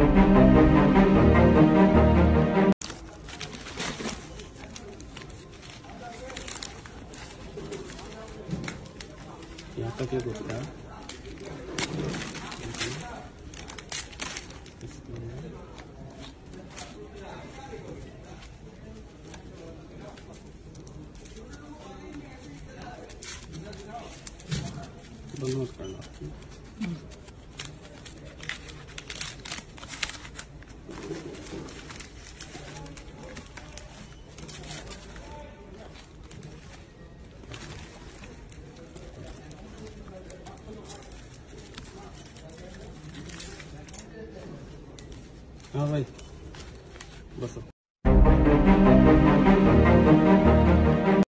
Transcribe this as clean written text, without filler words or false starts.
यहाँ तक एक होता है। दोनों करना हाँ भाई बस।